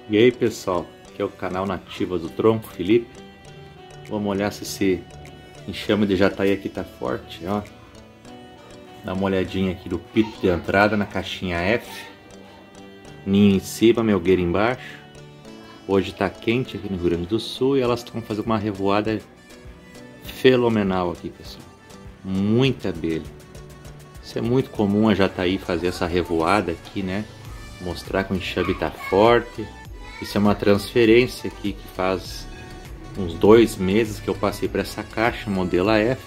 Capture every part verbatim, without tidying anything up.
E aí pessoal, aqui é o canal Nativas do Tronco, Felipe. Vamos olhar se esse enxame de jataí aqui tá forte, ó. Dá uma olhadinha aqui do pito de entrada na caixinha F. Ninho em cima, melgueira embaixo. Hoje tá quente aqui no Rio Grande do Sul e elas estão fazendo uma revoada fenomenal aqui, pessoal. Muita abelha. Isso é muito comum a jataí fazer essa revoada aqui, né? Mostrar que o enxame tá forte. Isso é uma transferência aqui que faz uns dois meses que eu passei para essa caixa modelo F.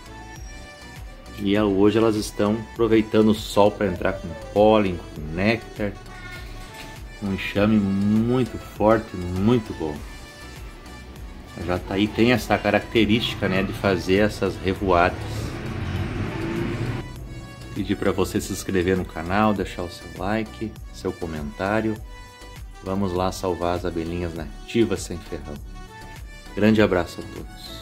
E hoje elas estão aproveitando o sol para entrar com pólen, com néctar. Um enxame muito forte, muito bom. A jataí tem essa característica, né, de fazer essas revoadas. Pedir para você se inscrever no canal, deixar o seu like, seu comentário. Vamos lá salvar as abelhinhas nativas sem ferrão. Grande abraço a todos.